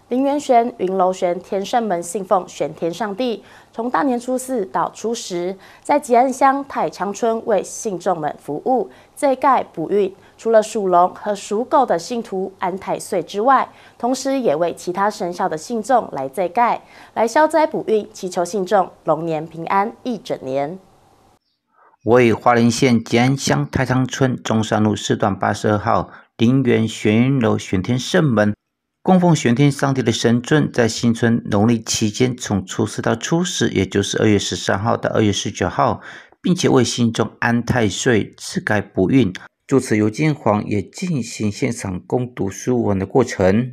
林元玄、云楼玄天圣们信奉玄天上帝，从大年初4到初10，在吉安乡太昌村为信众们服务，祭盖补运。除了属龙和属狗的信徒安太岁之外，同时也为其他生肖的信众来祭盖，来消灾补运，祈求信众龙年平安一整年。 为花莲县吉安乡太昌村中山路4段82号林园玄云楼玄天圣门，供奉玄天上帝的神尊，在新春农历期间，从初4到初10，也就是2月13号到2月19号，并且为信众安太岁、赐盖补运。就此，由金黄也进行现场攻读书文的过程。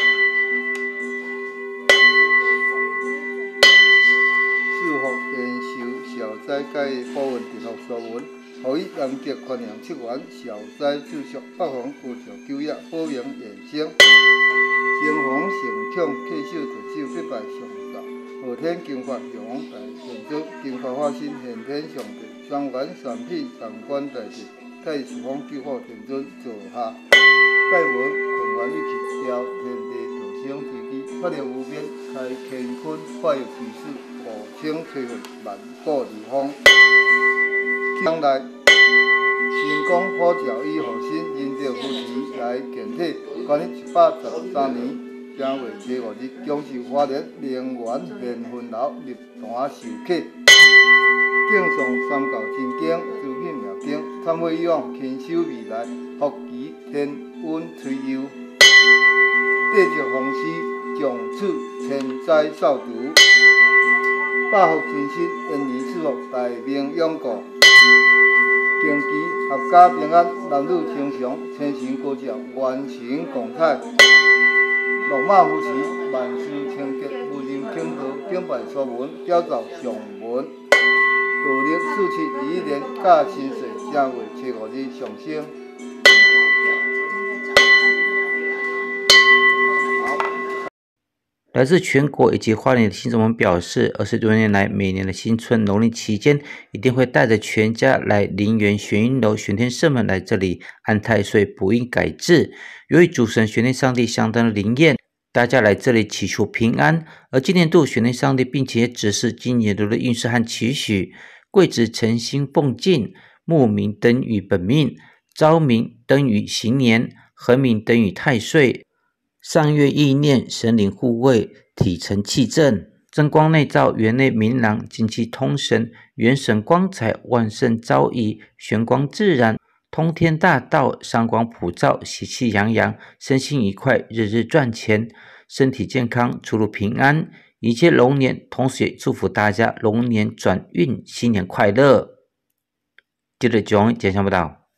消灾解保运直学书文，予以严格宽容七元，消灾救赎，北方高照久也，保佑延生。金黄成强，客手着手，必拜上道。昊天经法玉皇大神尊，经法化身现天上帝，三元三品三官大帝，太十方救护天尊坐下。盖文困元一气，调天地道生之机，法力无边，开乾坤，化育其事。五星吹拂，万古流芳。将来成功普照以后生，因着夫妻来健体，管理113年正月初5日，恭喜花莲灵源现分楼入坛受启。敬上三教真经，诸品妙经，参会以往勤修未来，福吉天运垂佑。地质风师从此千载扫除。百福天心，延年赐福，大名永固。敬期合家平安，男女清祥，天神高照，元神共泰。龙马夫妻，万事清洁，无人轻薄，敬拜书文，雕造上文。道历4721年甲辛岁正月初5日上升。 来自全国以及花莲的信众们表示，20多年来，每年的新春农历期间，一定会带着全家来林园玄云楼玄天圣门来这里安太岁、补运改制。由于主神玄天上帝相当的灵验，大家来这里祈求平安。而今年度玄天上帝并且指示今年度的运势和期许：贵子诚心奉敬，木明登于本命，昭明登于行年，恒明登于太岁。上月意念，神灵护卫，体成气正，真光内照，园内明朗，精气通神，元神光彩，万圣昭仪，玄光自然，通天大道，上光普照，喜气洋洋，身心愉快，日日赚钱，身体健康，出入平安，一切龙年。同时也祝福大家龙年转运，新年快乐。接着讲简详报道。